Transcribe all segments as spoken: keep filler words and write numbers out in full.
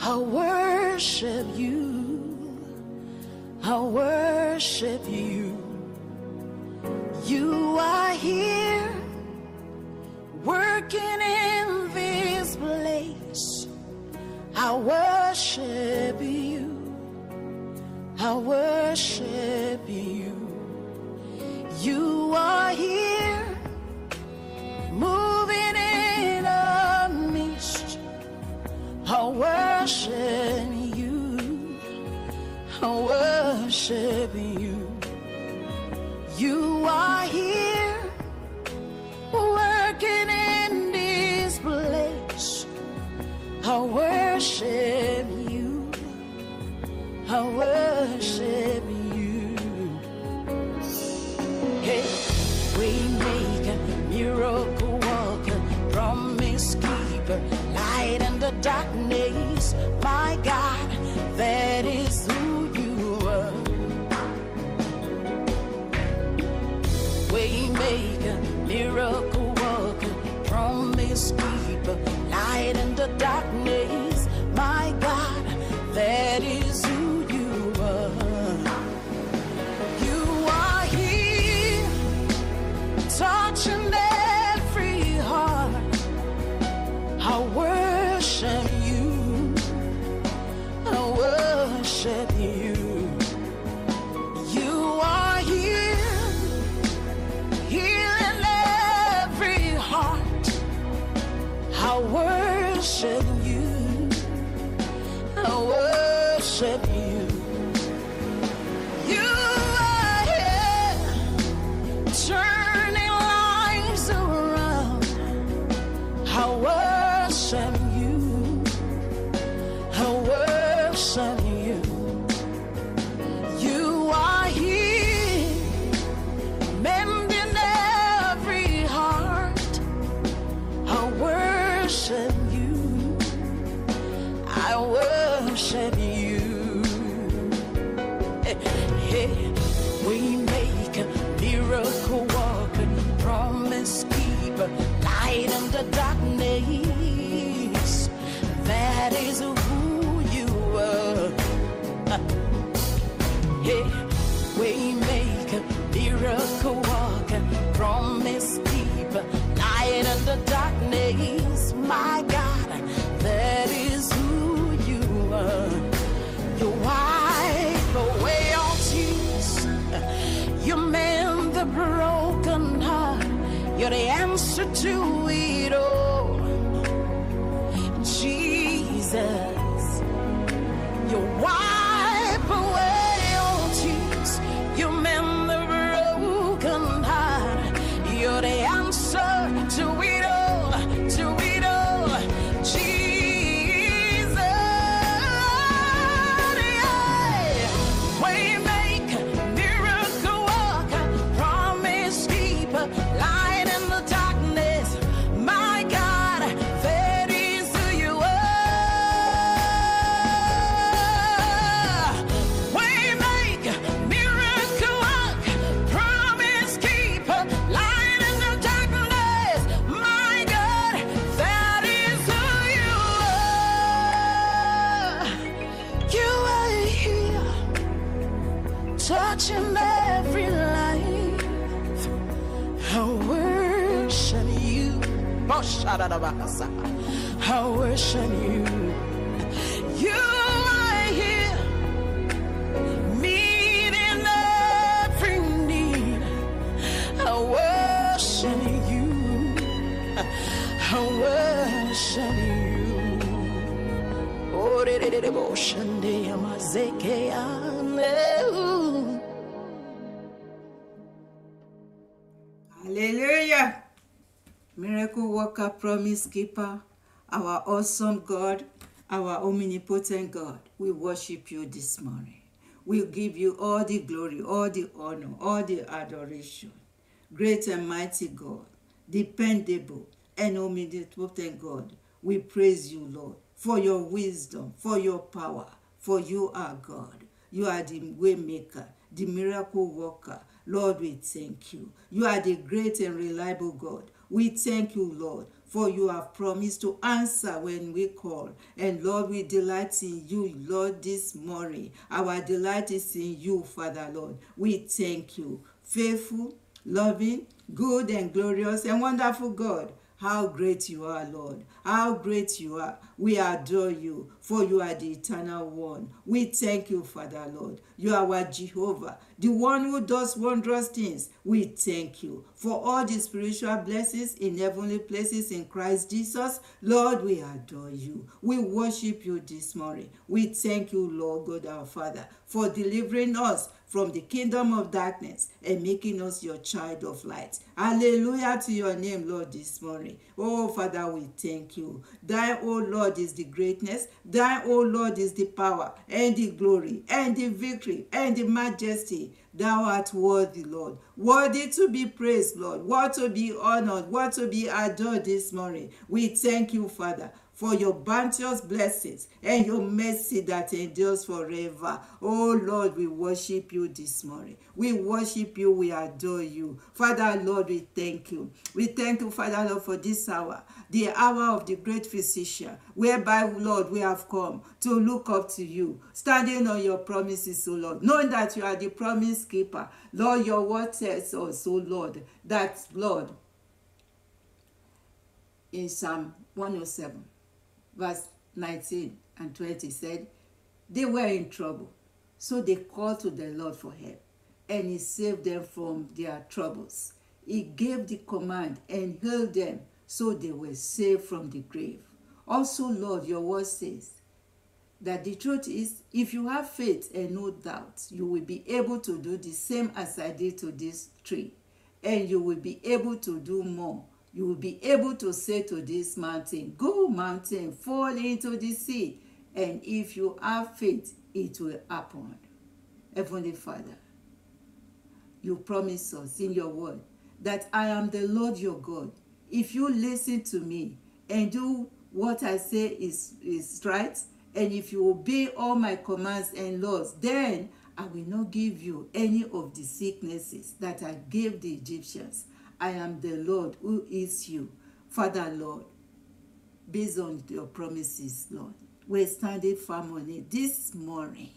I worship you. I worship you. You are here, working in this place. I worship you. I worship you. You are here, moving in our midst. I worship you. I worship you. You are here, working in this place. I worship you. I worship you. Hey, we make a miracle worker, promise keeper, light in the darkness. My God, that is who you are. Waymaker, miracle worker, promise keeper, light in the darkness. My God, that is who you are. You are here, touching every heart. I worship you. I worship you. You are here, healing every heart. I worship you. I worship you. You are here, turning lives around. I worship you. I worship you. You are here, mending every heart. I worship you. I worship you. Hey, hey. We make a miracle walker, promise keeper, light in the darkness. That is who you are. Hey, we make a miracle walker, promise keeper, light in the darkness. My God, that is who you are. You wipe away all tears. You mend the broken heart. You're the answer to it all. Jesus, you wipe away all tears. You mend the broken heart. You're the answer to it all, to it all. Jesus, yeah. Waymaker, miracle worker, promise keeper, light in the darkness. My God, that is who you are. Waymaker, miracle worker, promise keeper, light in the darkness. My God, that is who you are. You are here, touching every life. I worship you. I worship you. You are here, meeting every need. I worship you. I worship you. Oh, de de de devotion, de amazeke ane. Hallelujah. Miracle worker, promise keeper, our awesome God, our omnipotent God, we worship you this morning. We give you all the glory, all the honor, all the adoration. Great and mighty God, dependable and omnipotent God, we praise you, Lord, for your wisdom, for your power, for you are God. You are the way maker, the miracle worker. Lord, we thank you. You are the great and reliable God. We thank you, Lord, for you have promised to answer when we call. And Lord, we delight in you, Lord, this morning. Our delight is in you, Father, Lord. We thank you. Faithful, loving, good and glorious and wonderful God. How great you are, Lord. How great you are. We adore you, for you are the eternal one. We thank you, Father, Lord. You are our Jehovah, the one who does wondrous things. We thank you for all the spiritual blessings in heavenly places in Christ Jesus. Lord, we adore you. We worship you this morning. We thank you, Lord God, our Father, for delivering us from the kingdom of darkness and making us your child of light. Hallelujah to your name, Lord, this morning. Oh, Father, we thank you. Thy, oh Lord, is the greatness. Thy, oh Lord, is the power and the glory and the victory and the majesty. Thou art worthy, Lord. Worthy to be praised, Lord. Worthy to be honored. Worthy to be adored this morning. We thank you, Father, for your bounteous blessings and your mercy that endures forever. Oh Lord, we worship you this morning. We worship you, we adore you. Father, Lord, we thank you. We thank you, Father, Lord, for this hour, the hour of the great physician, whereby, Lord, we have come to look up to you, standing on your promises, O Lord, knowing that you are the promise keeper. Lord, your word says also, Lord, that, Lord, in Psalm one oh seven, verse nineteen and twenty said, they were in trouble, so they called to the Lord for help, and he saved them from their troubles. He gave the command and healed them, so they were saved from the grave. Also, Lord, your word says that the truth is, if you have faith and no doubt, you will be able to do the same as I did to this tree, and you will be able to do more. You will be able to say to this mountain, go mountain, fall into the sea. And if you have faith, it will happen. Heavenly Father, you promise us in your word that I am the Lord your God. If you listen to me and do what I say is, is right, and if you obey all my commands and laws, then I will not give you any of the sicknesses that I gave the Egyptians. I am the Lord who is you. Father, Lord, based on your promises, Lord, we're standing firm on it this morning.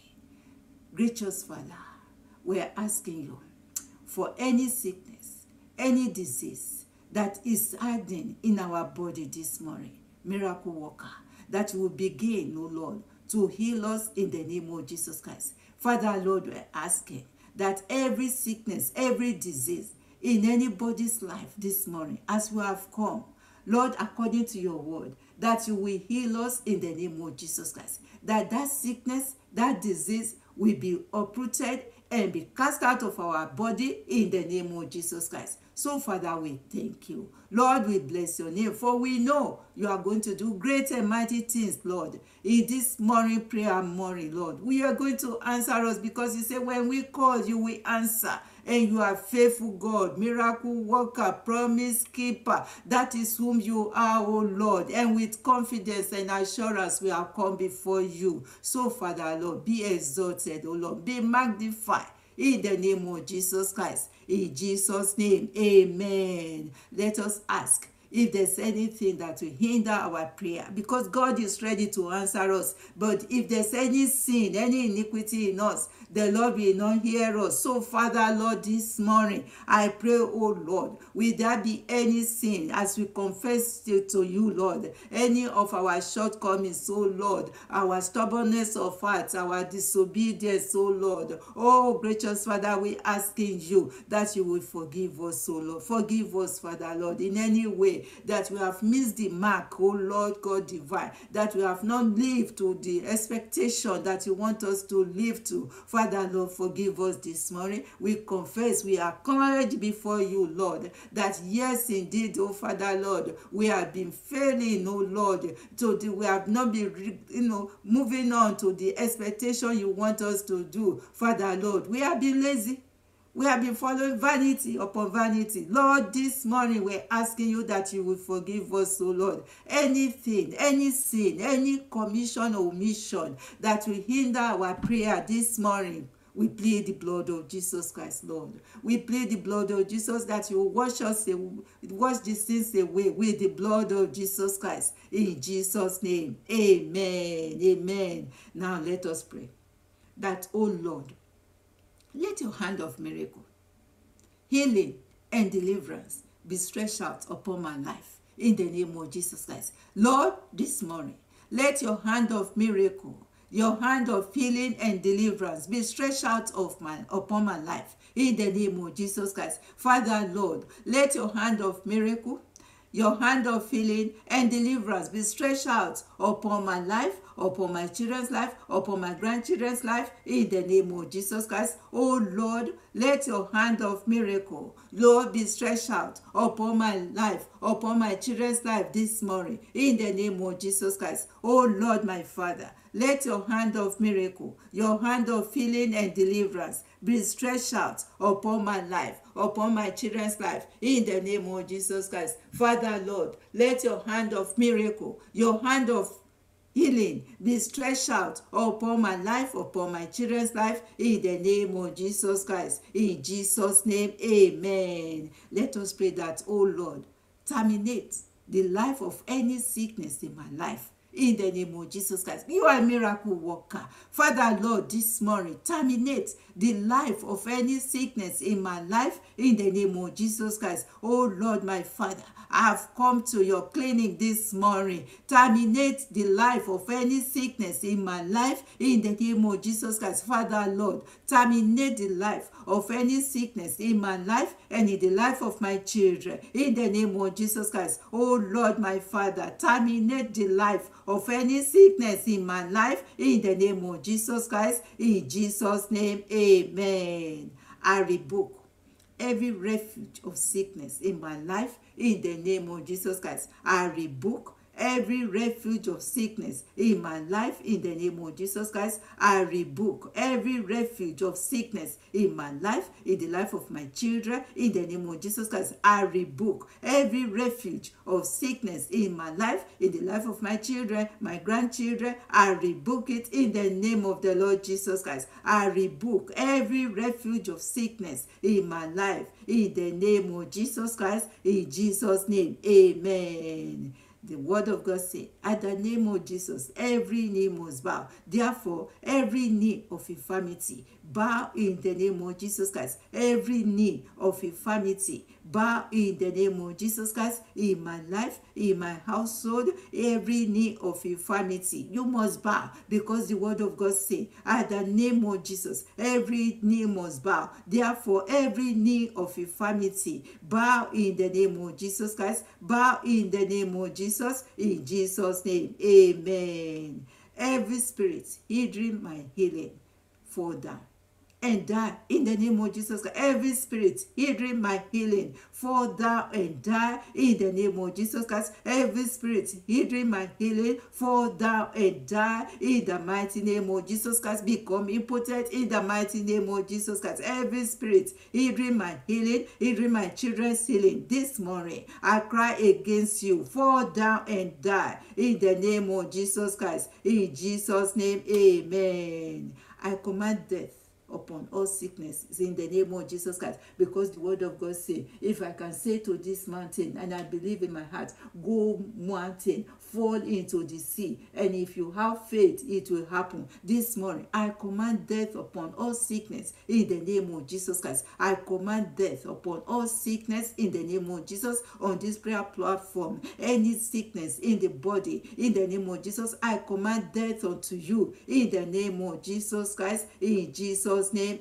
Gracious Father, we're asking you for any sickness, any disease that is hiding in our body this morning, miracle worker, that will begin, oh Lord, to heal us in the name of Jesus Christ. Father, Lord, we're asking that every sickness, every disease in anybody's life this morning, as we have come, Lord, according to your word, that you will heal us in the name of Jesus Christ, that that sickness, that disease will be uprooted and be cast out of our body in the name of Jesus Christ. So, Father, we thank you. Lord, we bless your name, for we know you are going to do great and mighty things, Lord. In this morning prayer morning, Lord, we are going to answer us, because you say when we call, you will answer. And you are faithful God, miracle worker, promise keeper. That is whom you are, O Lord. And with confidence and assurance, we have come before you. So, Father, Lord, be exalted, O Lord. Be magnified in the name of Jesus Christ. In Jesus' name, amen. Let us ask if there's anything that will hinder our prayer, because God is ready to answer us. But if there's any sin, any iniquity in us, the Lord will not hear us. So, Father, Lord, this morning, I pray, oh Lord, will there be any sin as we confess to, to you, Lord, any of our shortcomings, oh Lord, our stubbornness of heart, our disobedience, oh Lord. Oh, gracious Father, we asking you that you will forgive us, oh Lord. Forgive us, Father, Lord, in any way that we have missed the mark, oh Lord God divine, that we have not lived to the expectation that you want us to live to. Father, Lord, forgive us this morning. We confess, we acknowledge before you, Lord, that yes, indeed, oh Father, Lord, we have been failing, oh Lord, to the, we have not been, you know, moving on to the expectation you want us to do. Father, Lord, we have been lazy. We have been following vanity upon vanity. Lord, this morning we're asking you that you will forgive us, oh Lord. Anything, any sin, any commission or omission that will hinder our prayer this morning, We plead the blood of Jesus Christ, Lord. We plead the blood of Jesus that you will wash us, wash the sins away with the blood of Jesus Christ. In Jesus' name, amen, amen. Now let us pray that, oh Lord, let your hand of miracle, healing, and deliverance be stretched out upon my life in the name of Jesus Christ. Lord, this morning, let your hand of miracle, your hand of healing and deliverance be stretched out of my, upon my life in the name of Jesus Christ. Father, Lord, let your hand of miracle, your hand of healing and deliverance be stretched out upon my life, upon my children's life, upon my grandchildren's life, in the name of Jesus Christ. Oh Lord, let your hand of miracle, Lord, be stretched out upon my life, upon my children's life this morning, in the name of Jesus Christ. Oh Lord, my Father, let your hand of miracle, your hand of healing and deliverance be stretched out upon my life, upon my children's life, in the name of Jesus Christ. Father, Lord, let your hand of miracle, your hand of healing be stretched out upon my life, upon my children's life, in the name of Jesus Christ. In Jesus' name, amen. Let us pray that, oh Lord, terminate the life of any sickness in my life, in the name of Jesus Christ. You are a miracle worker. Father, Lord, this morning, terminate the life of any sickness in my life, in the name of Jesus Christ. Oh Lord, my Father, I have come to your clinic this morning. Terminate the life of any sickness in my life, in the name of Jesus Christ. Father, Lord, terminate the life of any sickness in my life and in the life of my children, in the name of Jesus Christ. Oh Lord, my Father, terminate the life of any sickness in my life, in the name of Jesus Christ. In Jesus' name, amen. I rebuke every refuge of sickness in my life, in the name of Jesus Christ. I rebuke every refuge of sickness in my life, in the name of Jesus Christ. I rebuke every refuge of sickness in my life, in the life of my children, in the name of Jesus Christ. I rebuke every refuge of sickness in my life, in the life of my children, my grandchildren. I rebuke it in the name of the Lord Jesus Christ. I rebuke every refuge of sickness in my life, in the name of Jesus Christ. In Jesus' name, amen. The word of God says, at the name of Jesus, every knee must bow. Therefore, every knee of infirmity, bow in the name of Jesus Christ. Every knee of infirmity, bow in the name of Jesus Christ. In my life, in my household, every knee of infirmity, you must bow, because the word of God says, at the name of Jesus, every knee must bow. Therefore, every knee of infirmity, bow in the name of Jesus Christ. Bow in the name of Jesus. In Jesus' name, amen. Every spirit hindering my healing, fall down and die in the name of Jesus Christ. Every spirit hindering my healing, fall down and die in the name of Jesus Christ. Every spirit hindering my healing, fall down and die in the mighty name of Jesus Christ. Become impotent in the mighty name of Jesus Christ. Every spirit hindering my healing, hindering my children's healing, this morning I cry against you, fall down and die in the name of Jesus Christ. In Jesus' name, amen. I command death upon all sicknesses in the name of Jesus Christ, because the word of God says, if I can say to this mountain, and I believe in my heart, go mountain, fall into the sea, and if you have faith, it will happen. This morning I command death upon all sickness in the name of Jesus Christ. I command death upon all sickness in the name of Jesus. On this prayer platform, any sickness in the body, in the name of Jesus, I command death unto you in the name of Jesus Christ. In Jesus' name,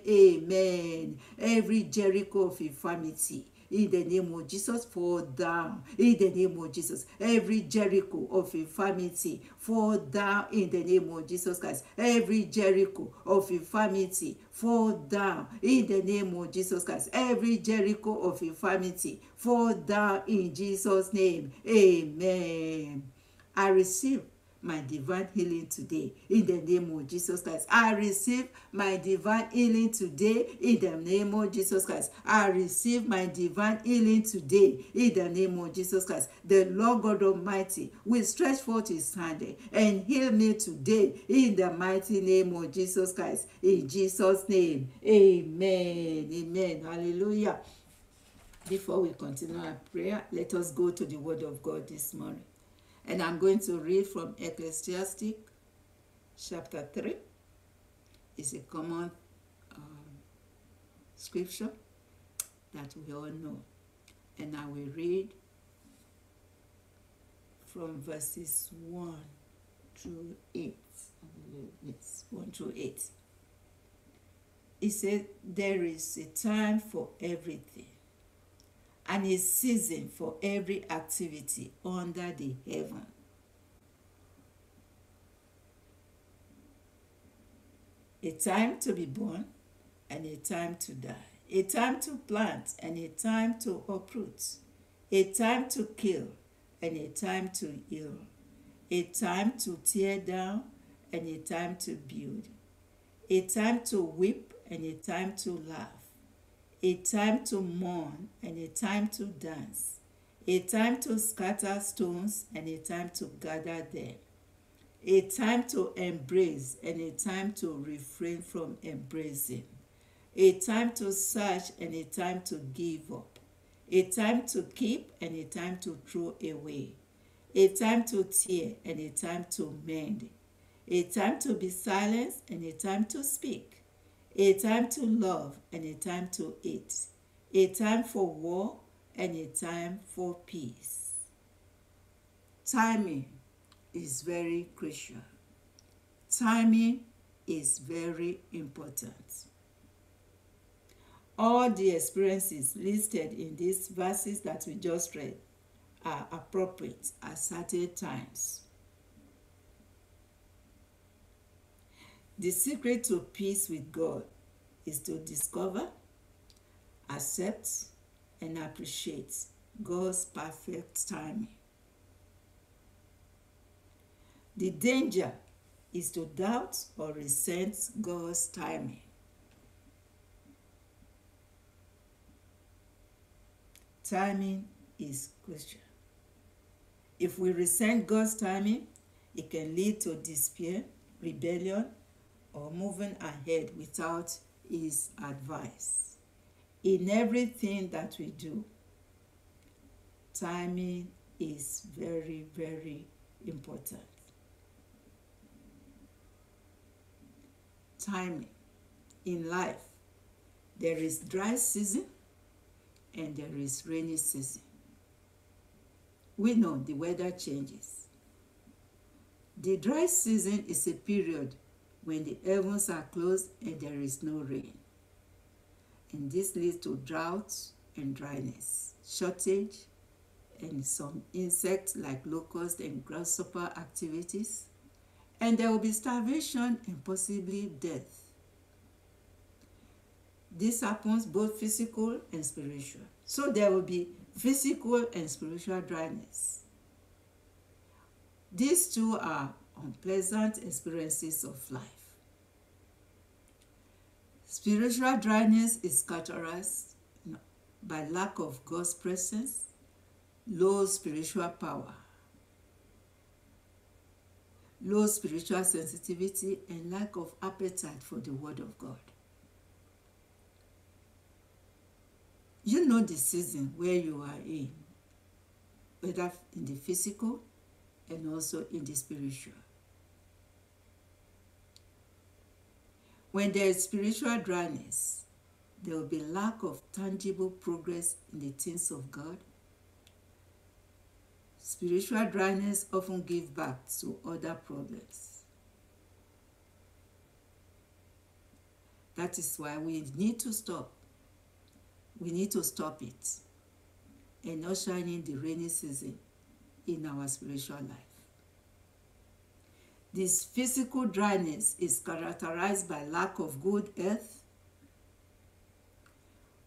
amen. Every Jericho of infirmity, in the name of Jesus, fall down in the name of Jesus. Every Jericho of infirmity, fall down in the name of Jesus Christ. Every Jericho of infirmity, fall down in the name of Jesus Christ. Every Jericho of infirmity, fall down in Jesus' name, amen. I receive my divine healing today in the name of Jesus Christ. I receive my divine healing today in the name of Jesus Christ. I receive my divine healing today in the name of Jesus Christ. The Lord God Almighty will stretch forth his hand and heal me today in the mighty name of Jesus Christ. In Jesus' name, amen. Amen. Hallelujah. Before we continue our prayer, let us go to the word of God this morning. And I'm going to read from Ecclesiastes chapter three. It's a common um, scripture that we all know. And I will read from verses one through eight. Yes, one through eight. It says, there is a time for everything, and a season for every activity under the heaven. A time to be born and a time to die. A time to plant and a time to uproot. A time to kill and a time to heal. A time to tear down and a time to build. A time to weep and a time to laugh. A time to mourn and a time to dance, a time to scatter stones and a time to gather them, a time to embrace and a time to refrain from embracing, a time to search and a time to give up, a time to keep and a time to throw away, a time to tear and a time to mend, a time to be silent and a time to speak, a time to love and a time to hate, a time for war and a time for peace. Timing is very crucial. Timing is very important. All the experiences listed in these verses that we just read are appropriate at certain times. The secret to peace with God is to discover, accept, and appreciate God's perfect timing. The danger is to doubt or resent God's timing. Timing is crucial. If we resent God's timing, it can lead to despair, rebellion, or moving ahead without his advice. In everything that we do, timing is very, very important. Timing. In life, there is dry season and there is rainy season. We know the weather changes. The dry season is a period when the heavens are closed and there is no rain. And this leads to drought and dryness, shortage, and some insects like locusts and grasshopper activities. And there will be starvation and possibly death. This happens both physical and spiritual. So there will be physical and spiritual dryness. These two are unpleasant experiences of life. Spiritual dryness is characterized by lack of God's presence, low spiritual power, low spiritual sensitivity, and lack of appetite for the Word of God. You know the season where you are in, whether in the physical and also in the spiritual. When there is spiritual dryness, there will be lack of tangible progress in the things of God. Spiritual dryness often gives back to other problems. That is why we need to stop. We need to stop it and usher in the rainy season in our spiritual life. This physical dryness is characterized by lack of good health,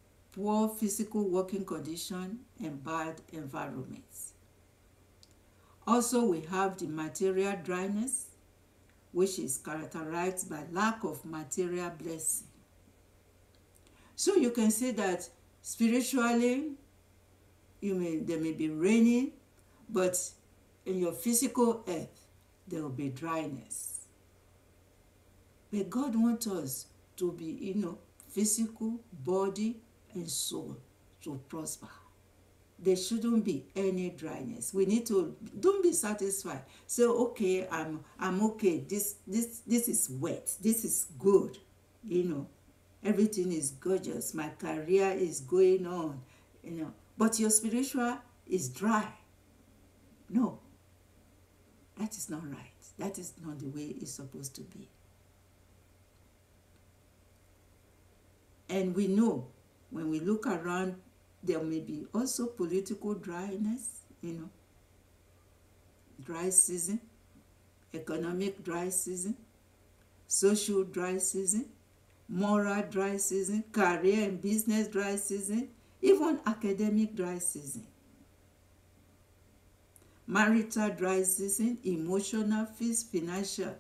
poor physical working condition, and bad environments. Also, we have the material dryness, which is characterized by lack of material blessing. So you can see that spiritually, you may there may be raining, but in your physical earth, there will be dryness. But God wants us to be, you know, physical, body, and soul to prosper. There shouldn't be any dryness. We need to, don't be satisfied. Say, okay, I'm I'm okay. This this this is wet. This is good. You know, everything is gorgeous. My career is going on. You know, but your spiritual is dry. No, that is not right. That is not the way it's supposed to be. And we know when we look around, there may be also political dryness, you know, dry season, economic dry season, social dry season, moral dry season, career and business dry season, even academic dry season, marital dry season, emotional, financial,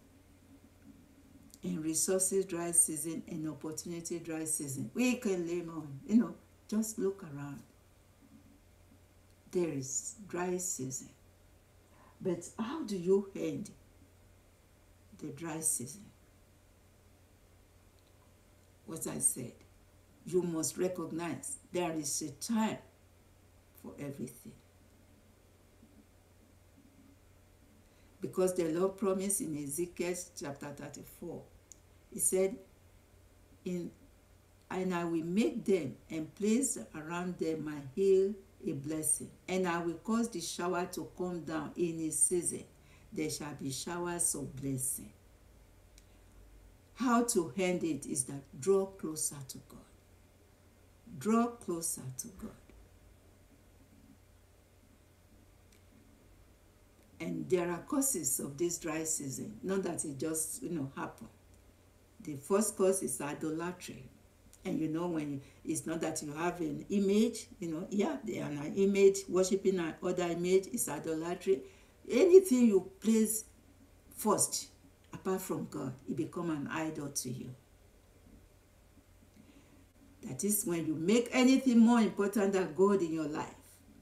and resources dry season, and opportunity dry season. We can name on, you know, just look around. There is dry season. But how do you end the dry season? What I said, you must recognize there is a time for everything. Because the Lord promised in Ezekiel chapter thirty-four, he said, in and I will make them and place around them my hill a blessing, and I will cause the shower to come down in its season. There shall be showers of blessing. How to end it is that draw closer to God. Draw closer to God. And there are causes of this dry season, not that it just, you know, happen. The first cause is idolatry. And you know, when you, it's not that you have an image, you know, yeah, they are an image, worshiping another image is idolatry. Anything you place first, apart from God, it becomes an idol to you. That is when you make anything more important than God in your life.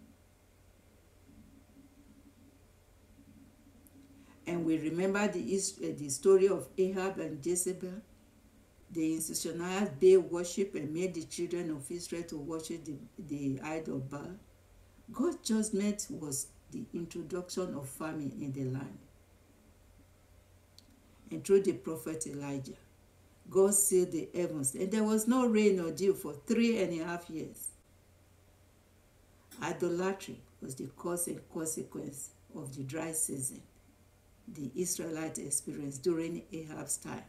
And we remember the, the story of Ahab and Jezebel. They institutionalized Baal worship and made the children of Israel to worship the, the idol Baal. God's judgment was the introduction of famine in the land. And through the prophet Elijah, God sealed the heavens, and there was no rain or dew for three and a half years. Idolatry was the cause and consequence of the dry season the Israelites experienced during Ahab's time.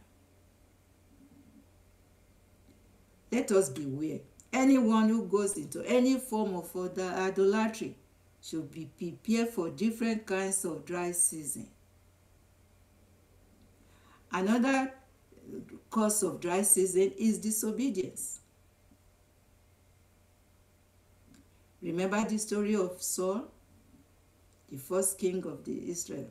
Let us beware. Anyone who goes into any form of idolatry should be prepared for different kinds of dry season. Another cause of dry season is disobedience. Remember the story of Saul, the first king of the Israel.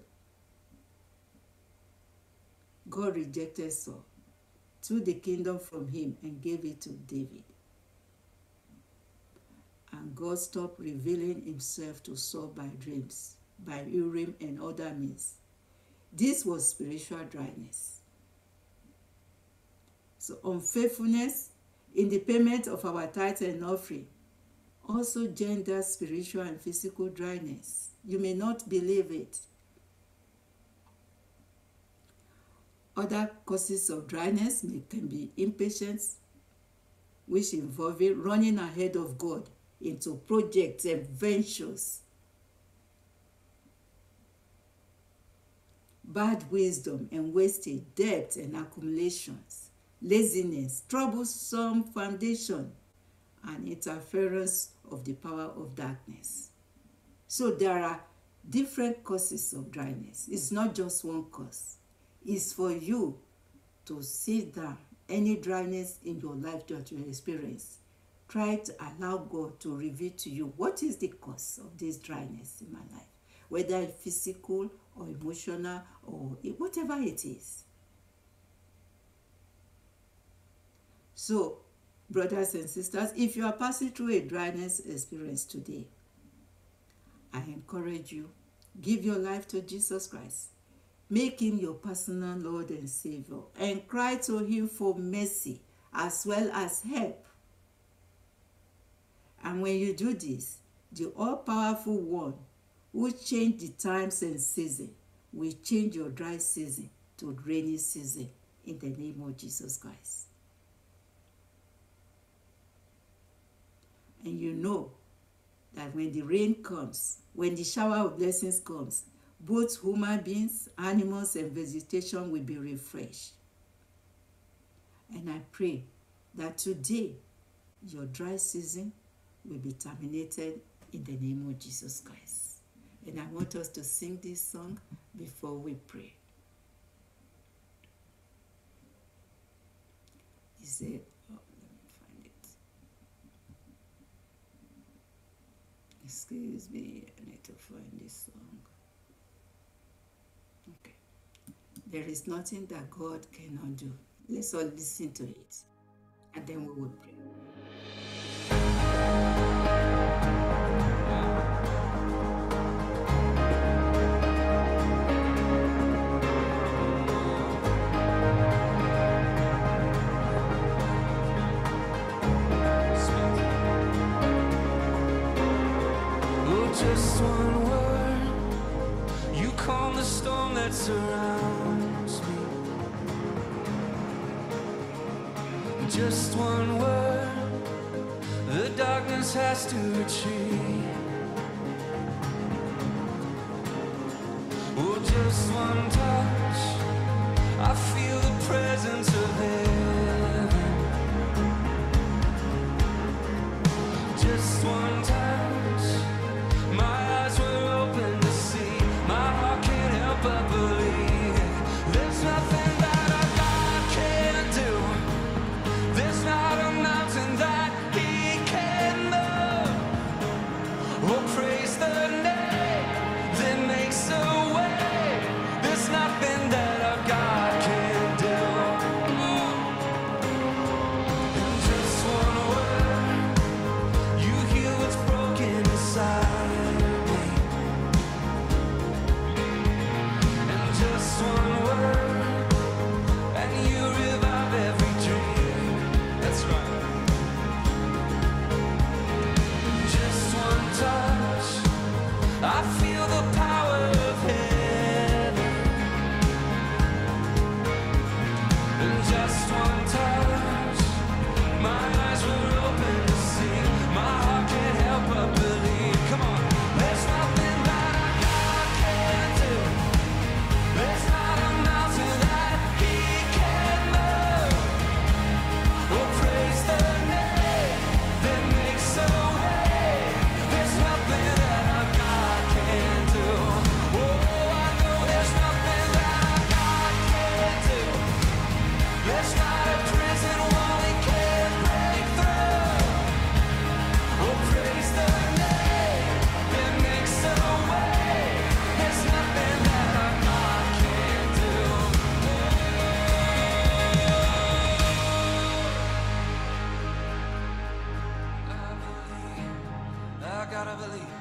God rejected Saul, took the kingdom from him, and gave it to David. And God stopped revealing himself to Saul by dreams, by Urim and other means. This was spiritual dryness. So unfaithfulness in the payment of our tithe and offering also genders spiritual and physical dryness. You may not believe it. Other causes of dryness may, can be impatience, which involve running ahead of God into projects and ventures. Bad wisdom and wasted debt and accumulations, laziness, troublesome foundation, and interference of the power of darkness. So there are different causes of dryness. It's not just one cause. It's for you to sit down. Any dryness in your life that you experience, try to allow God to reveal to you what is the cause of this dryness in my life. whether it's physical or emotional or whatever it is. So, brothers and sisters, if you are passing through a dryness experience today, I encourage you, give your life to Jesus Christ. Make him your personal Lord and Savior, and cry to him for mercy as well as help. And when you do this, the all-powerful one who changed the times and season will change your dry season to rainy season in the name of Jesus Christ. And you know that when the rain comes, when the shower of blessings comes, both human beings, animals, and vegetation will be refreshed. And I pray that today your dry season will be terminated in the name of Jesus Christ. And I want us to sing this song before we pray. He said, oh, let me find it. Excuse me, I need to find this song. Okay. There is nothing that God cannot do. Let's all listen to it, and then we will pray. Just one word, you calm the storm that surrounds me. Just one word, the darkness has to retreat. Oh, just one touch, I feel the presence of heaven. Just one touch, my eyes were open to see. My heart can't help but believe. There's nothing that our God can't do. There's not a mountain that he can move. Oh, praise the name that makes a way. There's nothing that our God can't do. And just one word, you heal what's broken inside. One word, and you revive every dream. That's right. Just one touch, I feel the power of heaven. And just one touch, my eyes were open to see. My heart can't help but believe. Come on, there's nothing that our God can't do. There's not a mountain that he can move. Oh, praise the name that makes a way. There's nothing that our God can't do. Oh, I know there's nothing that our God can't do. There's not a prison wall he can't break through. Oh, praise the name that makes a way. There's nothing that our God can't do. I believe, I gotta believe,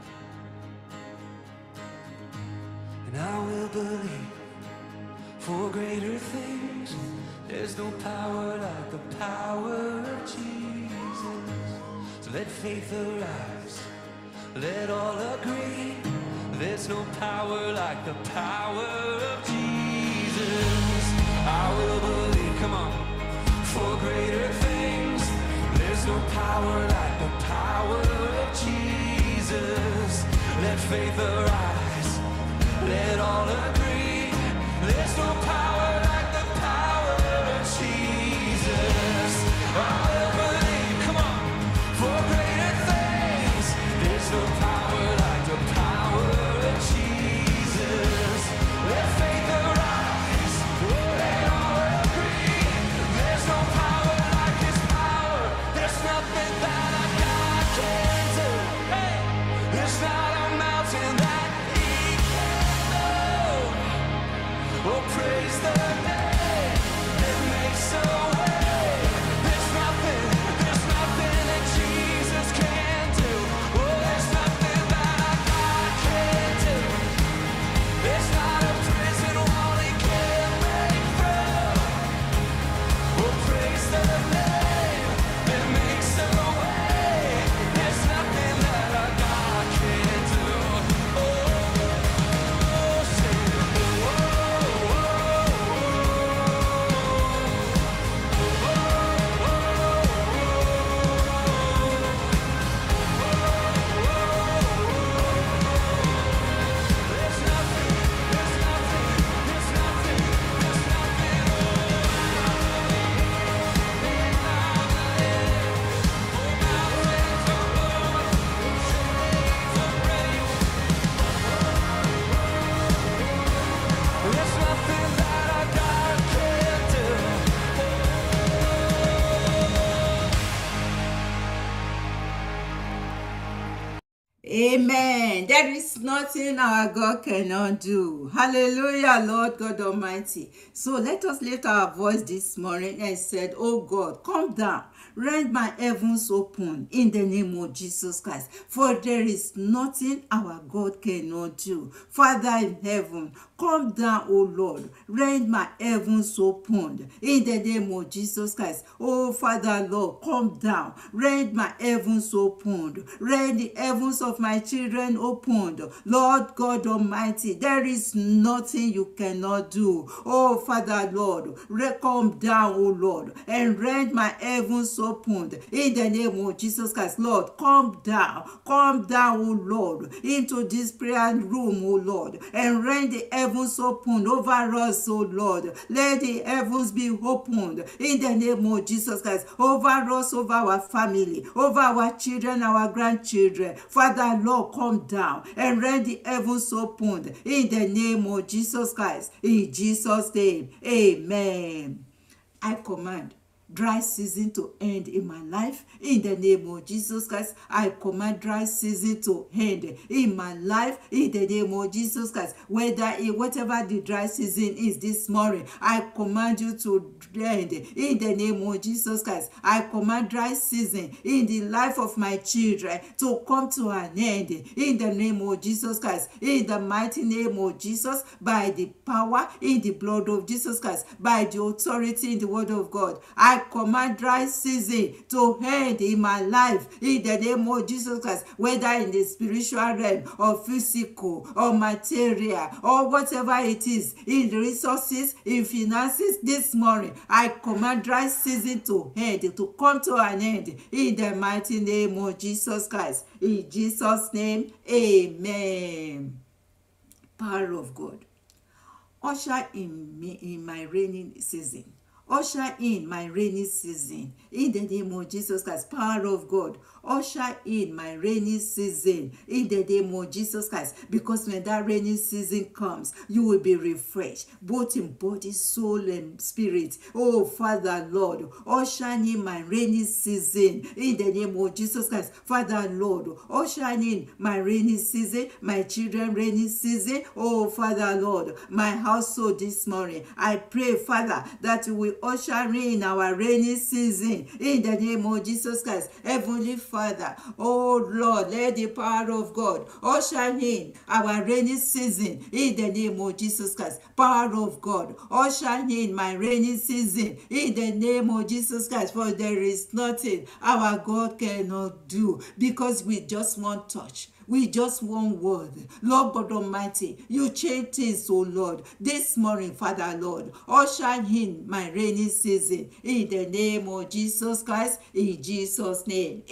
and I will believe for greater things. There's no power like the power of Jesus. So let faith arise, let all agree. There's no power like the power of Jesus. I will believe, come on, for greater things. There's no power like the power of Jesus. Let faith arise, let all agree. There's no power like the power of Jesus. I will believe, come on, for greater things. There's no power like the power of Jesus. Let faith arise, let all agree. There's no power like his power. There's nothing that our God can't do. Hey, there's not a mountain that Amen. There is nothing our God cannot do. Hallelujah, Lord God Almighty. So let us lift our voice this morning and said, oh God, come down. Rend my heavens open in the name of Jesus Christ. For there is nothing our God cannot do. Father in heaven, come down, O Lord. Rend my heavens open in the name of Jesus Christ. Oh Father, Lord, come down. Rend my heavens opened. Rend the heavens of my children opened. Lord God Almighty, there is nothing you cannot do. Oh Father, Lord, come down, O Lord, and rend my heavens opened in the name of Jesus Christ. Lord, come down, come down, O Lord, into this prayer room, O Lord, and rend the heavens open over us, O Lord. Let the heavens be opened in the name of Jesus Christ over us, over our family, over our children, our grandchildren. Father, Lord, come down and rend the heavens opened in the name of Jesus Christ. In Jesus' name, amen. I command dry season to end in my life in the name of Jesus Christ. I command dry season to end in my life in the name of Jesus Christ. Whether in whatever the dry season is this morning, I command you to end in the name of Jesus Christ. I command dry season in the life of my children to come to an end in the name of Jesus Christ. In the mighty name of Jesus, by the power in the blood of Jesus Christ, by the authority in the word of God, I command dry season to end in my life in the name of Jesus Christ, whether in the spiritual realm or physical or material or whatever it is, in the resources, in finances. This morning I command dry season to end, to come to an end in the mighty name of Jesus Christ. In Jesus' name, amen. Power of God, usher in me in my raining season. Usher in my rainy season in the name of Jesus Christ. Power of God, usher in my rainy season in the name of Jesus Christ. Because when that rainy season comes, you will be refreshed, both in body, soul, and spirit. Oh Father, Lord, usher in my rainy season in the name of Jesus Christ. Father, Lord, usher in my rainy season, my children rainy season. Oh Father, Lord, my household this morning. I pray, Father, that you will usher in our rainy season in the name of Jesus Christ. Heavenly Father, oh Lord, let the power of God usher in our rainy season in the name of Jesus Christ. Power of God, usher in my rainy season in the name of Jesus Christ. For there is nothing our God cannot do, because we just want touch. We just one word. Lord God Almighty, you change things, oh Lord. This morning, Father, Lord, usher in my rainy season in the name of Jesus Christ. In Jesus' name,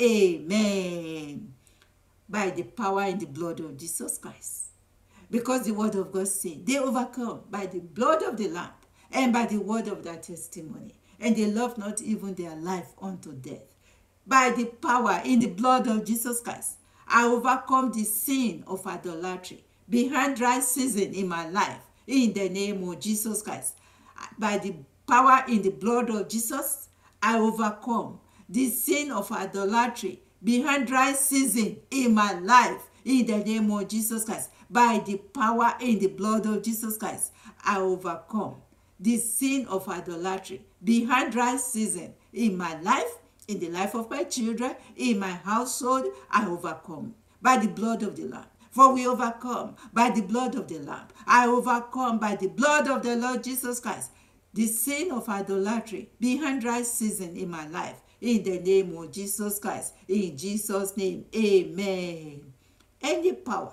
amen. By the power and the blood of Jesus Christ. Because the word of God says, they overcome by the blood of the Lamb and by the word of their testimony. And they love not even their life unto death. By the power in the blood of Jesus Christ, I overcome the sin of idolatry behind dry season in my life in the name of Jesus Christ. By the power in the blood of Jesus, I overcome the sin of idolatry behind dry season in my life in the name of Jesus Christ. By the power in the blood of Jesus Christ, I overcome the sin of idolatry behind dry season in my life, in the life of my children, in my household. I overcome by the blood of the Lamb. For we overcome by the blood of the Lamb. I overcome by the blood of the Lord Jesus Christ the sin of idolatry behind dry season in my life. In the name of Jesus Christ. In Jesus' name, amen. Any power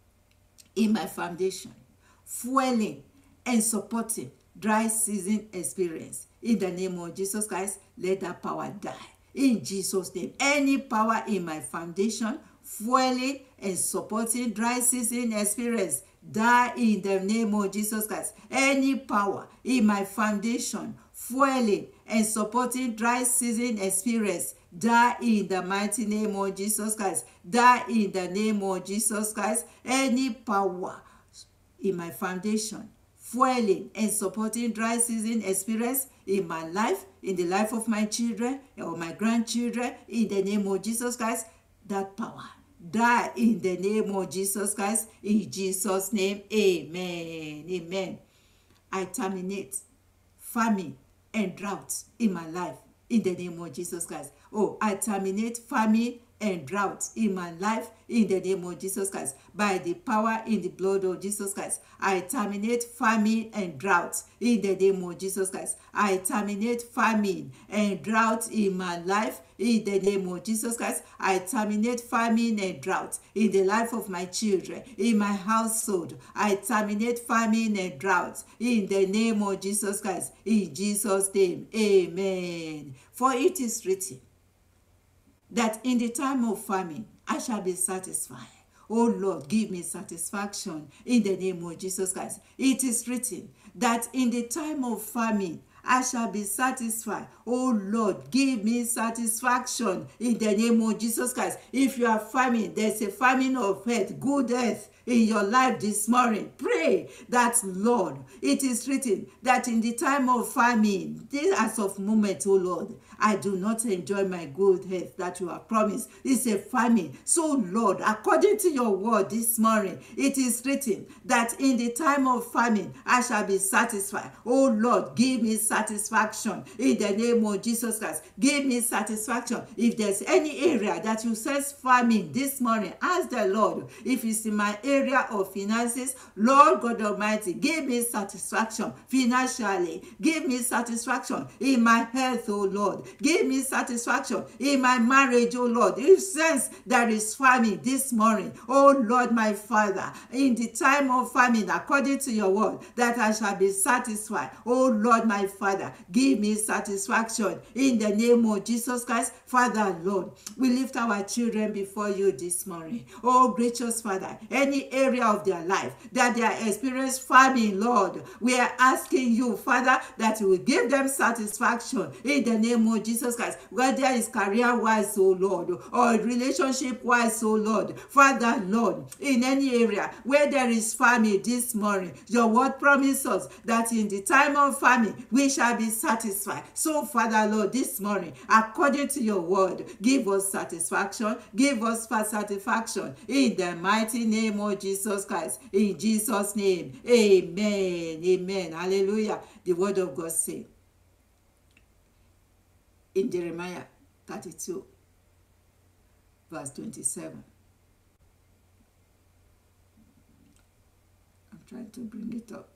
in my foundation, fueling and supporting dry season experience, in the name of Jesus Christ, let that power die. In Jesus' name, any power in my foundation, fueling and supporting dry season experience, die in the name of Jesus Christ. Any power in my foundation, fueling and supporting dry season experience, die in the mighty name of Jesus Christ. Die in the name of Jesus Christ. Any power in my foundation, fueling and supporting dry season experience in my life, in the life of my children or my grandchildren, in the name of Jesus Christ, that power die in the name of Jesus Christ. In Jesus' name, amen. Amen. I terminate famine and drought in my life in the name of Jesus Christ. Oh, I terminate famine and drought in my life in the name of Jesus Christ. By the power in the blood of Jesus Christ, I terminate famine and drought in the name of Jesus Christ. I terminate famine and drought in my life in the name of Jesus Christ. I terminate famine and drought in the life of my children, in my household. I terminate famine and drought in the name of Jesus Christ. In Jesus' name, amen. For it is written that in the time of famine I shall be satisfied. Oh Lord, give me satisfaction in the name of Jesus Christ. It is written that in the time of famine I shall be satisfied. Oh Lord, give me satisfaction in the name of Jesus Christ. If you are famine, there's a famine of health, good health in your life this morning. Pray that, Lord, it is written that in the time of famine, this as of moment, oh Lord, I do not enjoy my good health that you have promised. It's a famine. So, Lord, according to your word this morning, it is written that in the time of famine, I shall be satisfied. Oh Lord, give me satisfaction in the name of Jesus Christ. Give me satisfaction. If there's any area that you sense famine this morning, ask the Lord. If it's in my area of finances, Lord God Almighty, give me satisfaction financially. Give me satisfaction in my health, oh Lord. Give me satisfaction in my marriage, oh Lord. If sense there is famine this morning, oh Lord, my Father, in the time of famine, according to your word, that I shall be satisfied. Oh Lord, my Father, give me satisfaction in the name of Jesus Christ. Father, Lord, we lift our children before you this morning. Oh gracious Father, any area of their life that they are experiencing famine, Lord, we are asking you, Father, that you will give them satisfaction in the name of Jesus Christ, whether it's career-wise, oh Lord, or relationship-wise, oh Lord. Father, Lord, in any area where there is famine this morning, your word promises us that in the time of famine, we shall be satisfied. So, Father, Lord, this morning, according to your word, give us satisfaction, give us satisfaction in the mighty name of Jesus Christ. In Jesus' name, amen, amen, hallelujah. The word of God says in Jeremiah thirty-two, verse twenty-seven. I'm trying to bring it up.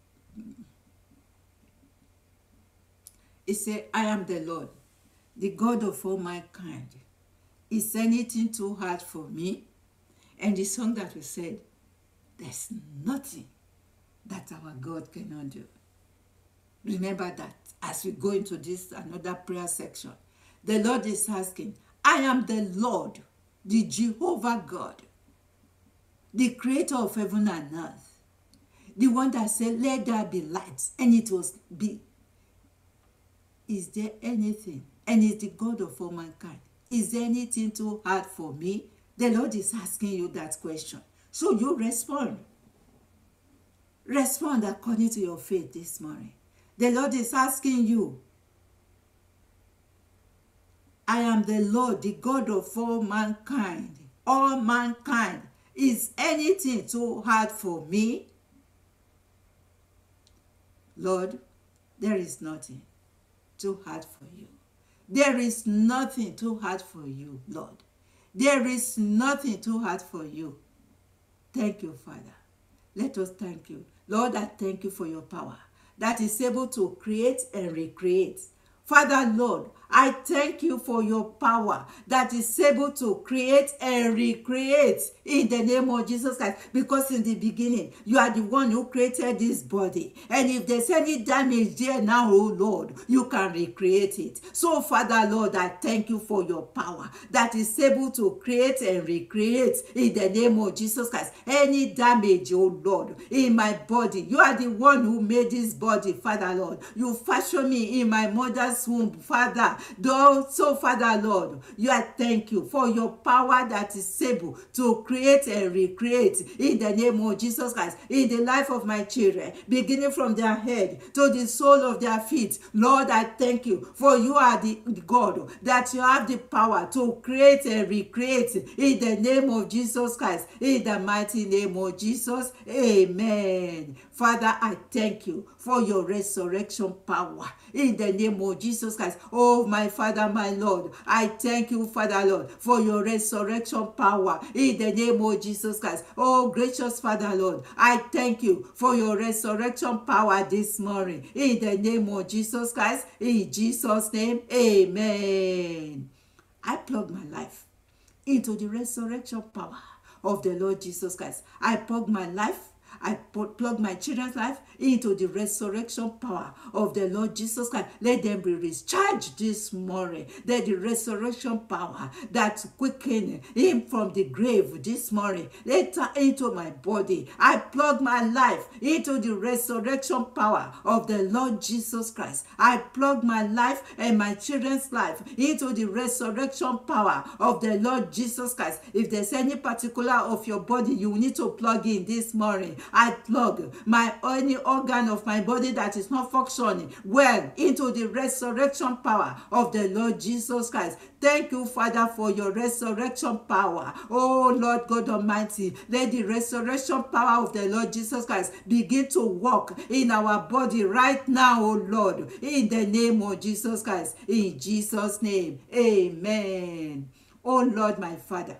It says, I am the Lord, the God of all mankind. Is anything too hard for me? And the song that we said, there's nothing that our God cannot do. Remember that as we go into this another prayer section, the Lord is asking, I am the Lord, the Jehovah God, the creator of heaven and earth, the one that said, let there be light, and it was be. Is there anything? And is the God of all mankind. Is there anything too hard for me? The Lord is asking you that question. So you respond. Respond according to your faith this morning. The Lord is asking you, I am the Lord, the God of all mankind. All mankind. Is anything too hard for me? Lord, there is nothing too hard for you. There is nothing too hard for you, Lord. There is nothing too hard for you. Thank you, Father. Let us thank you. Lord, I thank you for your power that is able to create and recreate. Father, Lord, I thank you for your power that is able to create and recreate in the name of Jesus Christ. Because in the beginning, you are the one who created this body. And if there's any damage there now, oh Lord, you can recreate it. So, Father, Lord, I thank you for your power that is able to create and recreate in the name of Jesus Christ. Any damage, oh Lord, in my body. You are the one who made this body, Father, Lord. You fashioned me in my mother's womb, Father. Though, so, Father, Lord, you are thank you for your power that is able to create and recreate in the name of Jesus Christ, in the life of my children, beginning from their head to the sole of their feet. Lord, I thank you for you are the God that you have the power to create and recreate in the name of Jesus Christ, in the mighty name of Jesus. Amen. Father, I thank you for your resurrection power in the name of Jesus Christ. Oh, my Father, my Lord, I thank you, Father, Lord, for your resurrection power in the name of Jesus Christ. Oh, gracious Father, Lord, I thank you for your resurrection power this morning in the name of Jesus Christ. In Jesus' name, amen. I plug my life into the resurrection power of the Lord Jesus Christ. I plug my life I plug my children's life into the resurrection power of the Lord Jesus Christ. Let them be recharged this morning. Let the resurrection power that quickened him from the grave this morning, enter into my body. I plug my life into the resurrection power of the Lord Jesus Christ. I plug my life and my children's life into the resurrection power of the Lord Jesus Christ. If there's any particular of your body you need to plug in this morning, I plug my any organ of my body that is not functioning well into the resurrection power of the Lord Jesus Christ. Thank you, Father, for your resurrection power. Oh, Lord God Almighty, let the resurrection power of the Lord Jesus Christ begin to work in our body right now, oh Lord, in the name of Jesus Christ. In Jesus' name, amen. Oh, Lord, my Father,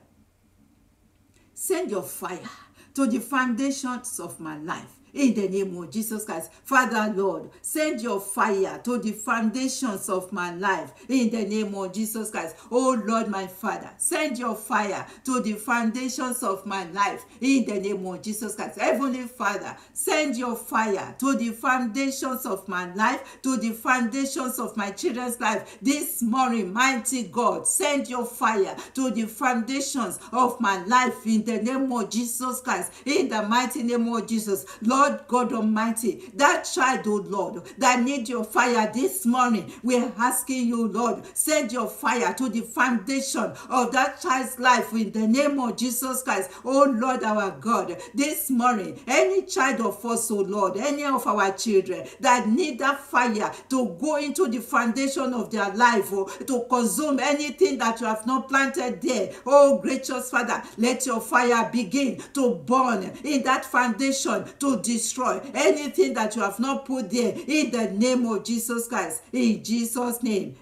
send your fire to the foundations of my life. In the name of Jesus Christ. Father, Lord, send your fire to the foundations of my life. In the name of Jesus Christ. Oh, Lord, my Father, send your fire to the foundations of my life. In the name of Jesus Christ. Heavenly Father, send your fire to the foundations of my life, to the foundations of my children's life. This morning, mighty God, send your fire to the foundations of my life. In the name of Jesus Christ. In the mighty name of Jesus. Lord, Lord God Almighty, that child, oh Lord, that need your fire this morning, we're asking you, Lord, send your fire to the foundation of that child's life in the name of Jesus Christ. Oh Lord, our God, this morning, any child of us, oh Lord, any of our children that need that fire to go into the foundation of their life, oh, to consume anything that you have not planted there. Oh, gracious Father, let your fire begin to burn in that foundation to destroy anything that you have not put there in the name of Jesus Christ. In Jesus' name,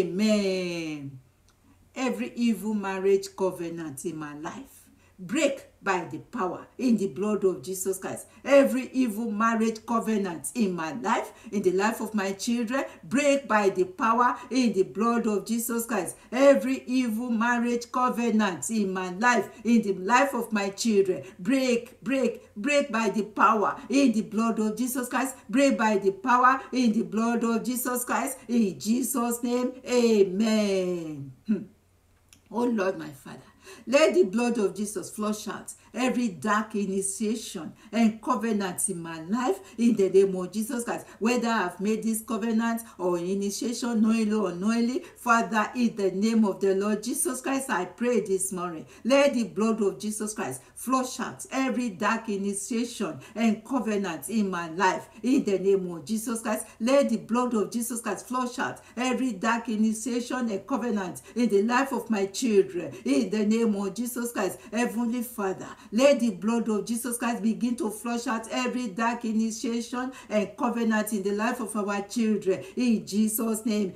amen. Every evil marriage covenant in my life, break by the power in the blood of Jesus Christ. Every evil marriage covenant in my life, in the life of my children, break by the power in the blood of Jesus Christ. Every evil marriage covenant in my life, in the life of my children, break, break, break by the power in the blood of Jesus Christ. Break by the power in the blood of Jesus Christ. In Jesus' name, amen. Oh Lord, my Father, let the blood of Jesus flush out every dark initiation and covenant in my life in the name of Jesus Christ. Whether I've made this covenant or initiation knowingly or unknowingly, Father, in the name of the Lord Jesus Christ, I pray this morning. Let the blood of Jesus Christ flush out every dark initiation and covenant in my life in the name of Jesus Christ. Let the blood of Jesus Christ flush out every dark initiation and covenant in the life of my children in the name of Jesus Christ. Heavenly Father, let the blood of Jesus Christ begin to flush out every dark initiation and covenant in the life of our children. In Jesus' name,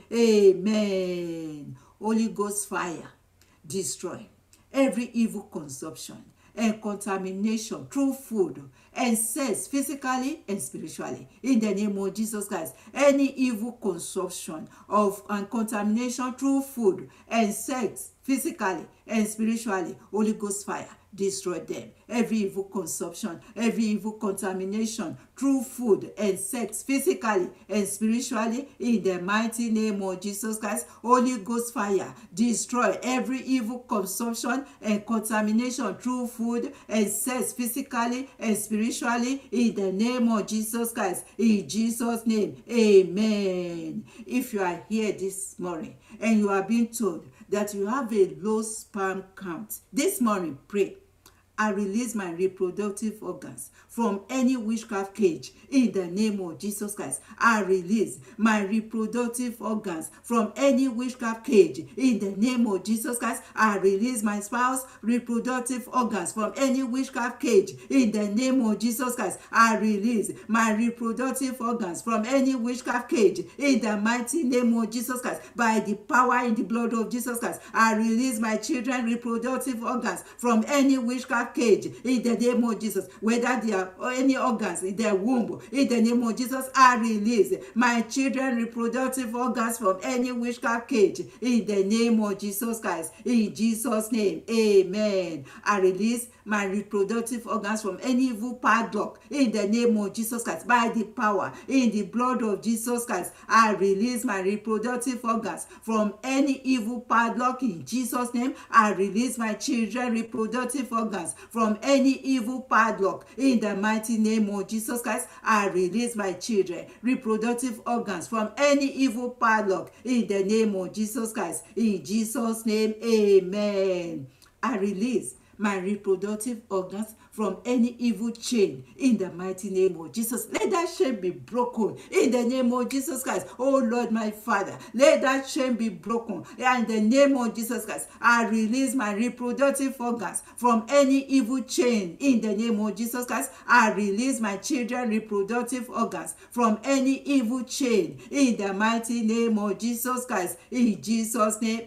amen. Holy Ghost fire, destroy every evil consumption and contamination through food and sex, physically and spiritually, in the name of Jesus Christ. Any evil consumption of and contamination through food and sex, physically and spiritually, Holy Ghost fire, destroy them. Every evil consumption, every evil contamination through food and sex, physically and spiritually, in the mighty name of Jesus Christ. Holy Ghost fire, destroy every evil consumption and contamination through food and sex, physically and spiritually, spiritually in the name of Jesus Christ. In Jesus' name, amen. If you are here this morning and you are being told that you have a low sperm count, this morning pray. I release my reproductive organs from any witchcraft cage in the name of Jesus Christ. I release my reproductive organs from any witchcraft cage in the name of Jesus Christ. I release my spouse reproductive organs from any witchcraft cage in the name of Jesus Christ. I release my reproductive organs from any witchcraft cage in the mighty name of Jesus Christ. By the power in the blood of Jesus Christ, I release my children reproductive organs from any witchcraft cage in the name of Jesus. Whether they are any organs in their womb, in the name of Jesus, I release my children reproductive organs from any witchcraft cage in the name of Jesus Christ. In Jesus' name, amen. I release my reproductive organs from any evil padlock in the name of Jesus Christ. By the power in the blood of Jesus Christ, I release my reproductive organs from any evil padlock in Jesus' name. I release my children reproductive organs from any evil padlock in the mighty name of Jesus Christ. I release my children reproductive organs from any evil padlock in the name of Jesus Christ. In Jesus' name, amen. I release my reproductive organs from any evil chain in the mighty name of Jesus. Let that chain be broken in the name of Jesus Christ. Oh Lord, my Father, let that chain be broken in the name of Jesus Christ. I release my reproductive organs from any evil chain in the name of Jesus Christ. I release my children reproductive organs from any evil chain in the mighty name of Jesus Christ. In Jesus' name,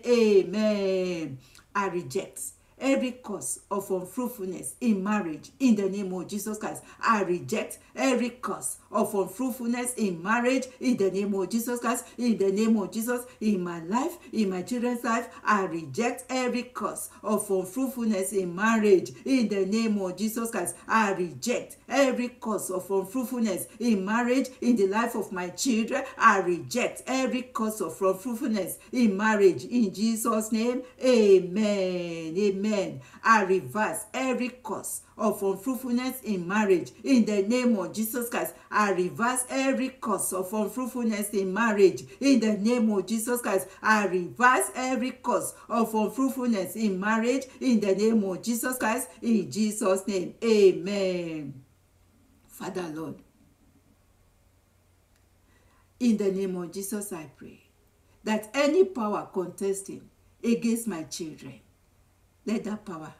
amen. I reject every cause of unfruitfulness in marriage in the name of Jesus Christ. I reject every cause of unfruitfulness in marriage in the name of Jesus Christ. In the name of Jesus, in my life, in my children's life, I reject every cause of unfruitfulness in marriage in the name of Jesus Christ. I reject every cause of unfruitfulness in marriage in the life of my children. I reject every cause of unfruitfulness in marriage in Jesus' name, amen. Amen. I reverse every cause of unfruitfulness in marriage in the name of Jesus Christ. I reverse every cause of unfruitfulness in marriage in the name of Jesus Christ. I reverse every cause of unfruitfulness in marriage in the name of Jesus Christ. In Jesus' name, amen. Father Lord, in the name of Jesus, I pray that any power contesting against my children, let that power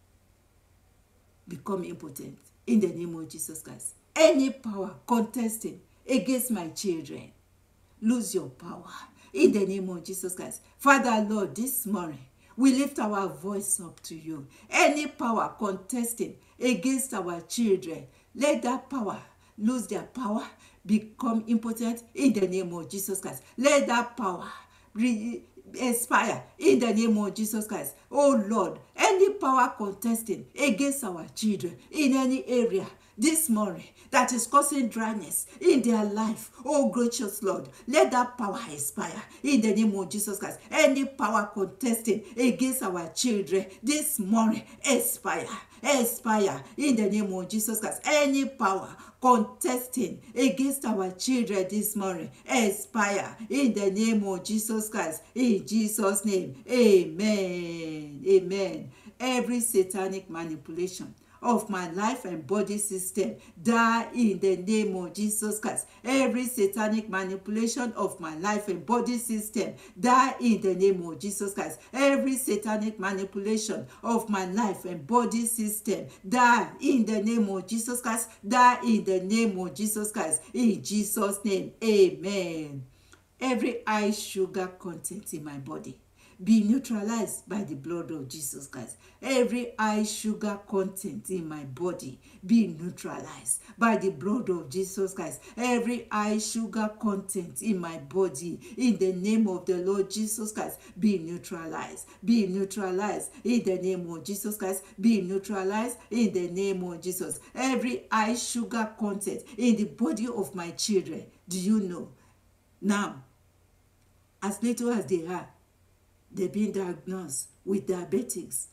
become impotent in the name of Jesus Christ. Any power contesting against my children, lose your power in the name of Jesus Christ. Father Lord, this morning we lift our voice up to you. Any power contesting against our children, let that power lose their power, become impotent in the name of Jesus Christ. Let that power re- expire in the name of Jesus Christ. Oh Lord, any power contesting against our children in any area this morning that is causing dryness in their life, oh gracious Lord, let that power expire in the name of Jesus Christ. Any power contesting against our children this morning, expire, expire in the name of Jesus Christ. Any power contesting against our children this morning, expire in the name of Jesus Christ. In Jesus' name, amen. Amen. Every satanic manipulation of my life and body system, die in the name of Jesus Christ. Every satanic manipulation of my life and body system, die in the name of Jesus Christ. Every satanic manipulation of my life and body system, die in the name of Jesus Christ. Die in the name of Jesus Christ. In Jesus' name, amen. Every high sugar content in my body, be neutralized by the blood of Jesus Christ. Every high sugar content in my body be neutralized by the blood of Jesus Christ. Every high sugar content in my body, in the name of the Lord Jesus Christ, be neutralized. Be neutralized in the name of Jesus Christ. Be neutralized in the name of Jesus. Every high sugar content in the body of my children, do you know? Now, as little as they are, they're being diagnosed with diabetics. Ah,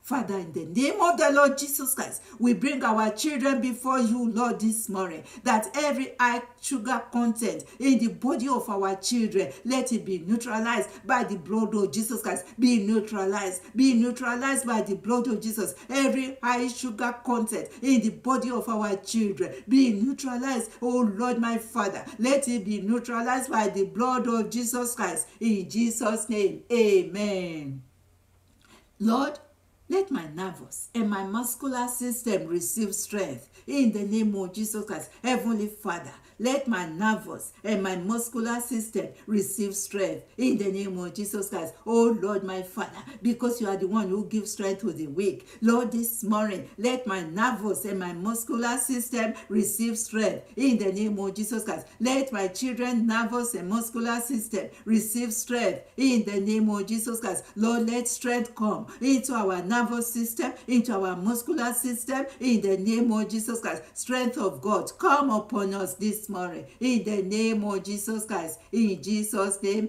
Father, in the name of the Lord Jesus Christ, we bring our children before you, Lord, this morning, that every high sugar content in the body of our children, let it be neutralized by the blood of Jesus Christ. Be neutralized. Be neutralized by the blood of Jesus. Every high sugar content in the body of our children, be neutralized. Oh Lord, my Father, let it be neutralized by the blood of Jesus Christ. In Jesus' name, amen. Lord, let my nervous and my muscular system receive strength in the name of Jesus Christ. Heavenly Father, let my nervous and my muscular system receive strength in the name of Jesus Christ. Oh Lord, my Father, because you are the one who gives strength to the weak. Lord, this morning, let my nervous and my muscular system receive strength in the name of Jesus Christ. Let my children's nervous and muscular system receive strength in the name of Jesus Christ. Lord, let strength come into our nervous system, into our muscular system in the name of Jesus Christ. Strength of God, come upon us this morning in the name of Jesus Christ. In Jesus' name,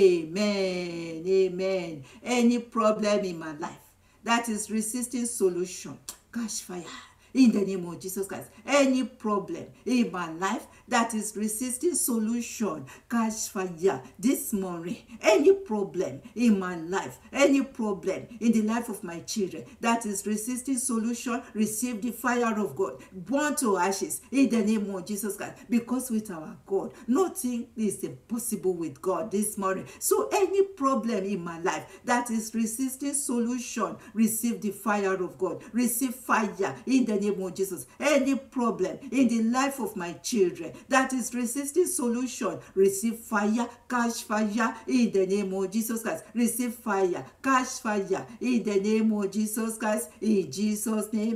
amen. Amen. Any problem in my life that is resisting solution, catch fire in the name of Jesus Christ. Any problem in my life that is resisting solution, catch fire this morning. Any problem in my life, any problem in the life of my children that is resisting solution, receive the fire of God. Burn to ashes in the name of Jesus Christ. Because with our God, nothing is impossible with God this morning. So any problem in my life that is resisting solution, receive the fire of God. Receive fire in the name of Jesus. Any problem in the life of my children that is resisting solution, receive fire, catch fire in the name of Jesus Christ. Receive fire, catch fire in the name of Jesus Christ. In Jesus' name,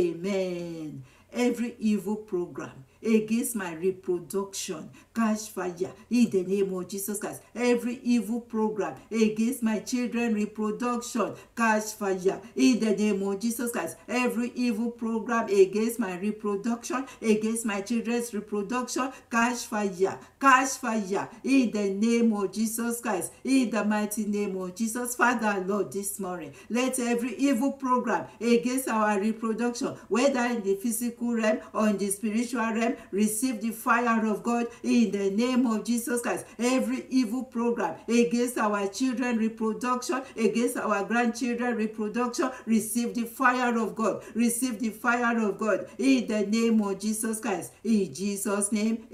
amen. Every evil program against my reproduction, catch fire in the name of Jesus Christ. Every evil program against my children's reproduction, catch fire in the name of Jesus Christ. Every evil program against my reproduction, against my children's reproduction, catch fire, catch fire in the name of Jesus Christ. In the mighty name of Jesus, Father, Lord, this morning, let every evil program against our reproduction, whether in the physical realm or in the spiritual realm, receive the fire of God in the name of Jesus Christ. Every evil program against our children reproduction, against our grandchildren reproduction, receive the fire of God. Receive the fire of God in the name of Jesus Christ. In Jesus' name,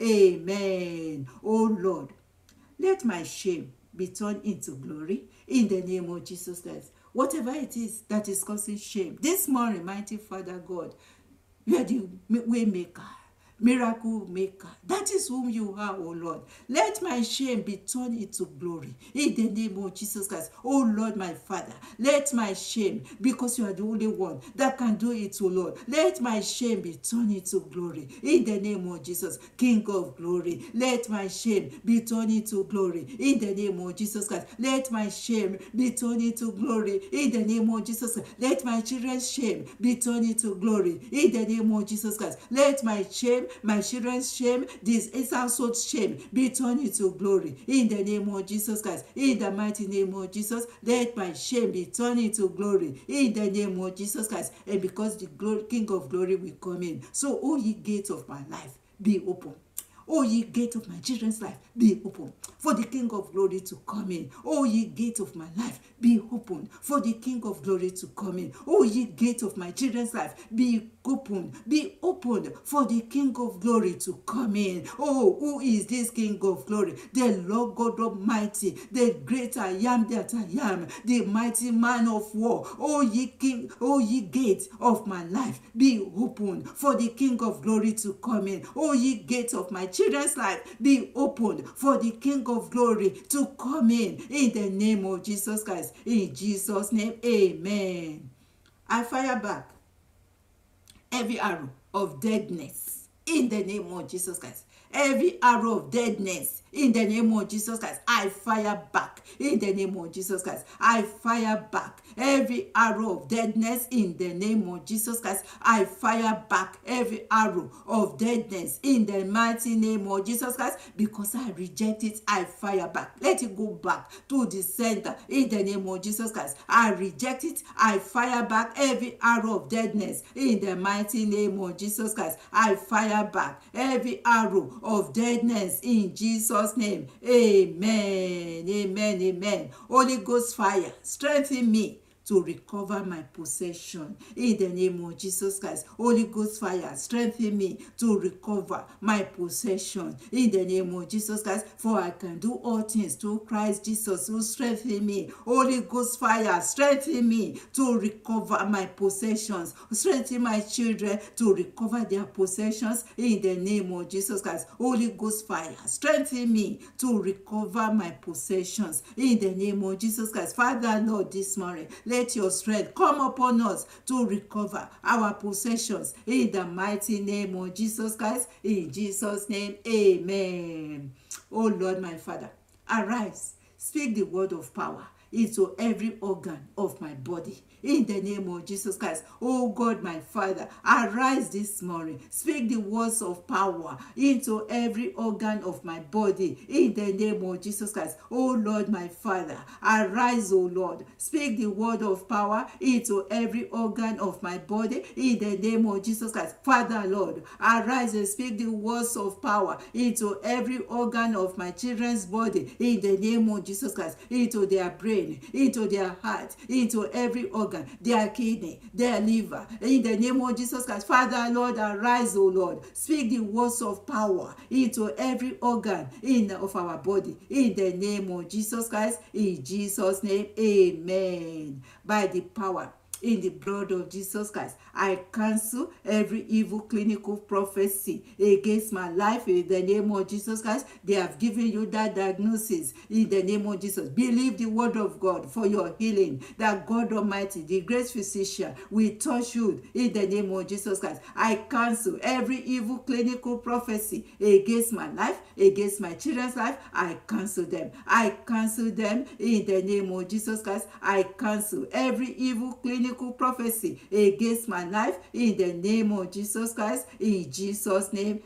amen. Oh Lord, let my shame be turned into glory in the name of Jesus Christ. Whatever it is that is causing shame, this morning, mighty Father God, you are the way maker, miracle maker. That is whom you are, oh Lord. Let my shame be turned into glory in the name of Jesus Christ. Oh Lord, my Father, let my shame, because you are the only one that can do it, oh Lord, let my shame be turned into glory in the name of Jesus, King of glory. Let my shame be turned into glory in the name of Jesus Christ. Let my shame be turned into glory in the name of Jesus Christ. Let my children's shame be turned into glory in the name of Jesus Christ. Let my shame, my children's shame, this is household shame, be turned into glory in the name of Jesus Christ. In the mighty name of Jesus, let my shame be turned into glory in the name of Jesus Christ. And because the glory, King of glory will come in. So, O ye gates of my life, be open. O ye gate of my children's life, be open for the King of glory to come in. O ye gate of my life, be open for the King of glory to come in. O ye gate of my children's life, be open, be opened for the King of glory to come in. Oh, who is this King of glory? The Lord God Almighty, the great I am that I am, the mighty man of war. O ye King, O ye gate of my life, be open for the King of glory to come in. O ye gate of my children's life, be opened for the King of glory to come in in the name of Jesus Christ. In Jesus' name, amen. I fire back every arrow of deadness in the name of Jesus Christ. Every arrow of deadness in the name of Jesus Christ, I I fire back in the name of Jesus Christ. I fire back every arrow of deadness in the name of Jesus Christ. I fire back every arrow of deadness in the mighty name of Jesus Christ. Because I reject it, I fire back. Let it go back to the center in the name of Jesus Christ. I reject it, I fire back every arrow of deadness in the mighty name of Jesus Christ. I fire back every arrow of deadness in Jesus' name. Amen. Amen. Amen. Holy Ghost fire, strengthen me to recover my possession in the name of Jesus Christ. Holy Ghost fire, strengthen me to recover my possession in the name of Jesus Christ. For I can do all things through Christ Jesus who strengthen me. Holy Ghost fire, strengthen me to recover my possessions. Strengthen my children to recover their possessions in the name of Jesus Christ. Holy Ghost fire, strengthen me to recover my possessions in the name of Jesus Christ. Father, Lord, this morning, let Let your strength come upon us to recover our possessions in the mighty name of Jesus Christ. In Jesus' name, amen. Oh Lord, my Father, arise, speak the word of power into every organ of my body in the name of Jesus Christ. Oh God, my Father, arise this morning. Speak the words of power into every organ of my body in the name of Jesus Christ. Oh Lord, my Father, arise, oh Lord. Speak the word of power into every organ of my body in the name of Jesus Christ. Father, Lord, arise and speak the words of power into every organ of my children's body in the name of Jesus Christ, into their brain, into their heart, into every organ, their kidney, their liver, in the name of Jesus Christ. Father, Lord, arise, O Lord. Speak the words of power into every organ in of our body, in the name of Jesus Christ. In Jesus' name, amen. By the power in the blood of Jesus Christ, I cancel every evil clinical prophecy against my life in the name of Jesus Christ. They have given you that diagnosis in the name of Jesus. Believe the word of God for your healing. That God Almighty, the great physician, will touch you in the name of Jesus Christ. I cancel every evil clinical prophecy against my life, against my children's life. I cancel them. I cancel them in the name of Jesus Christ. I cancel every evil clinical prophecy against my life in the name of Jesus Christ. In Jesus' name,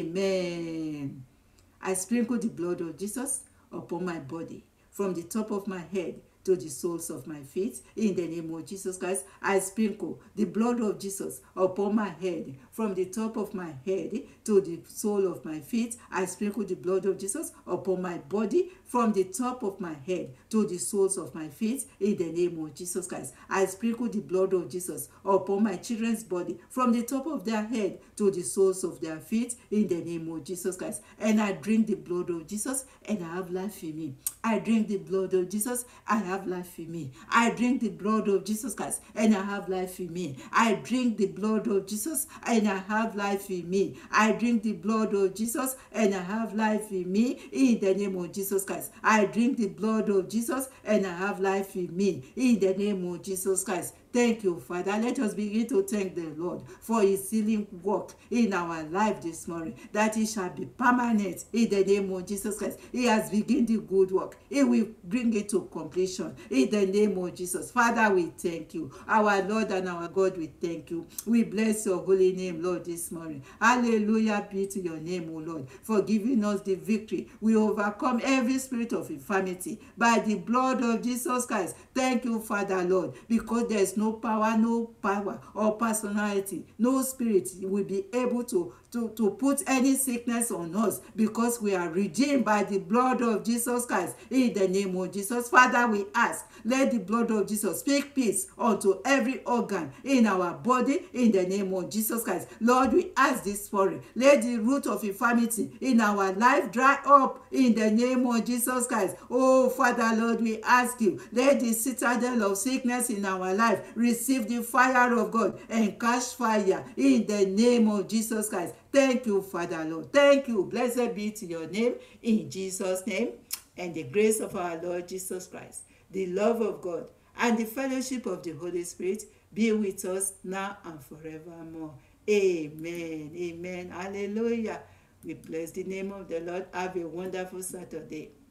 amen. I sprinkle the blood of Jesus upon my body from the top of my head to the soles of my feet in the name of Jesus Christ. I sprinkle the blood of Jesus upon my head from the top of my head to the sole of my feet. I sprinkle the blood of Jesus upon my body from the top of my head to the soles of my feet in the name of Jesus Christ. I sprinkle the blood of Jesus upon my children's body from the top of their head to the soles of their feet in the name of Jesus Christ. And I drink the blood of Jesus and I have life in me. I drink the blood of Jesus, I have life in me. I drink the blood of Jesus Christ and I have life in me. I drink the blood of Jesus and I have life in me. I drink the blood of Jesus and I have life in me in the name of Jesus Christ. I drink the blood of Jesus and I have life in me in the name of Jesus Christ. Thank you, Father. Let us begin to thank the Lord for his healing work in our life this morning, that it shall be permanent in the name of Jesus Christ. He has begun the good work. He will bring it to completion in the name of Jesus. Father, we thank you. Our Lord and our God, we thank you. We bless your holy name, Lord, this morning. Hallelujah be to your name, O Lord, for giving us the victory. We overcome every spirit of infirmity by the blood of Jesus Christ. Thank you, Father, Lord, because there is no power, no power or personality, no spirit will be able to, to, to put any sickness on us, because we are redeemed by the blood of Jesus Christ in the name of Jesus. Father, we ask, let the blood of Jesus speak peace unto every organ in our body in the name of Jesus Christ. Lord, we ask this morning, let the root of infirmity in our life dry up in the name of Jesus Christ. Oh, Father, Lord, we ask you, let the citadel of sickness in our life receive the fire of God and catch fire in the name of Jesus Christ. Thank you, Father, Lord. Thank you. Blessed be to your name in Jesus' name. And the grace of our Lord Jesus Christ, the love of God, and the fellowship of the Holy Spirit be with us now and forevermore. Amen. Amen. Hallelujah. We bless the name of the Lord. Have a wonderful Saturday.